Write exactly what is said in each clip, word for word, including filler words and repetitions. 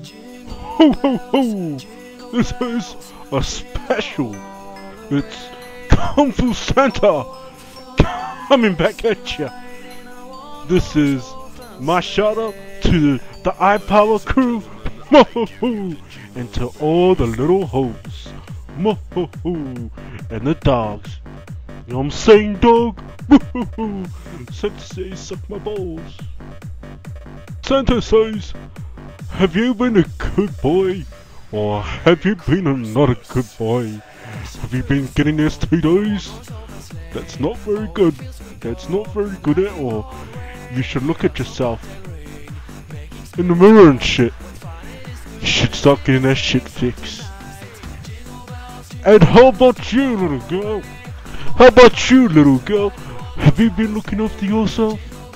Ho ho ho! This is a special. It's Kung Fu Santa coming back at ya. This is my shout out to the iPower crew, and to all the little hoes, and the dogs. You know what I'm saying, dog? Santa says, suck my balls. Santa says, have you been a good boy? Or have you been a not a good boy? Have you been getting S T Ds? That's not very good. That's not very good at all. You should look at yourself in the mirror and shit. You should start getting that shit fixed. And how about you, little girl? How about you, little girl? Have you been looking after yourself?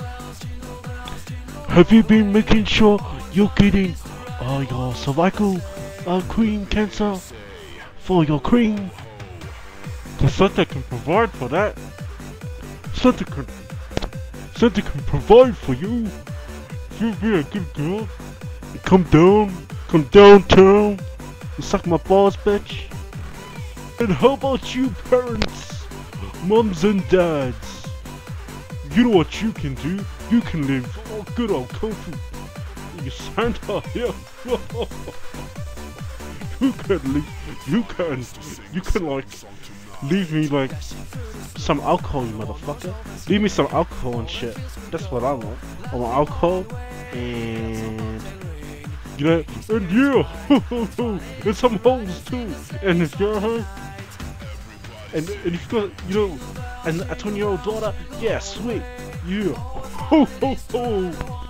Have you been making sure you're getting uh, your cervical uh, cream cancer for your cream? The Santa can provide for that. Santa can, Santa can provide for you. You be a good girl. You come down, come downtown, and suck my balls, bitch. And how about you, parents, mums and dads? You know what you can do? You can live oh, good old Kung Fu. You Santa here. You can leave. You can. You can like leave me like some alcohol, you motherfucker. Leave me some alcohol and shit. That's what I want. I want alcohol and you know, and yeah, and some holes too. And if you're her, and and if you got, you know, and a twenty-year-old daughter, yeah, sweet, yeah. Ho ho ho.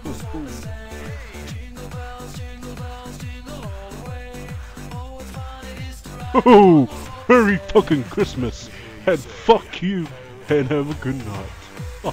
Oh, Merry fucking Christmas, and fuck you, and have a good night.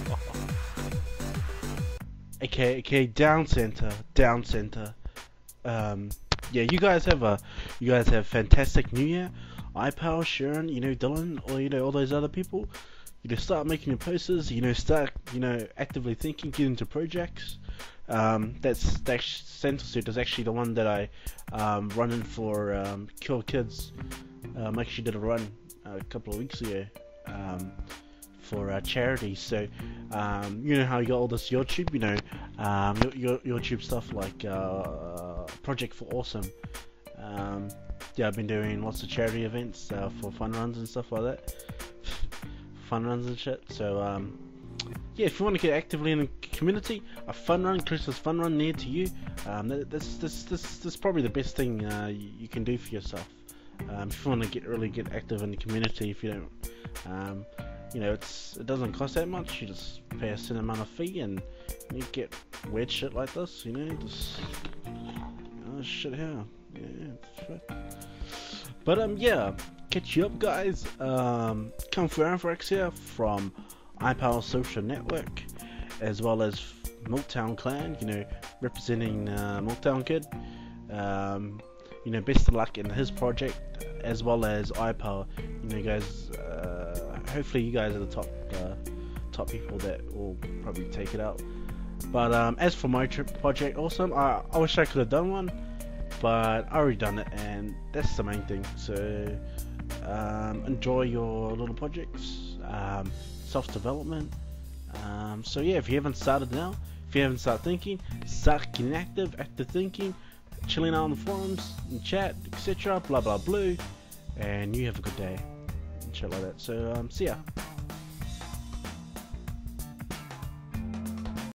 okay, okay, down center, down center. Um, yeah, you guys have a, you guys have fantastic New Year. iPower, Sharon, you know, Dylan, or you know, all those other people. You know, start making your posters. You know, start, you know, actively thinking, get into projects. Um, that's that Santa suit is actually the one that I um, running for um, Cure Kids. Um, actually did a run uh, a couple of weeks ago um, for uh, charity. So um, you know how you got all this YouTube, you know, um, your, your YouTube stuff like uh, Project for Awesome. Um, yeah, I've been doing lots of charity events uh, for fun runs and stuff like that. Fun runs and shit. So um, yeah, if you want to get actively in the community, a fun run, Christmas fun run near to you, um, this this this this is probably the best thing uh, you, you can do for yourself. Um, if you want to get really get active in the community, if you don't, um, you know, it's it doesn't cost that much. You just pay a certain amount of fee and you get weird shit like this. You know, just oh shit here, yeah. Shit. But um, yeah, catch you up, guys. Um, Kung Fu Anthrax here from iPower Social Network, as well as Milktown Clan, you know, representing uh, Milktown Kid. Um, you know, best of luck in his project, as well as iPower. You know, guys, uh, hopefully you guys are the top uh, top people that will probably take it out. But um, as for my trip project, awesome. I, I wish I could have done one, but I already done it, and that's the main thing. So um, enjoy your little projects. Um, self-development. Um, so yeah, if you haven't started now, if you haven't started thinking, start getting active, active thinking, chilling out on the forums, and chat, et cetera. Blah blah blue, and you have a good day, and shit like that. So um, see ya.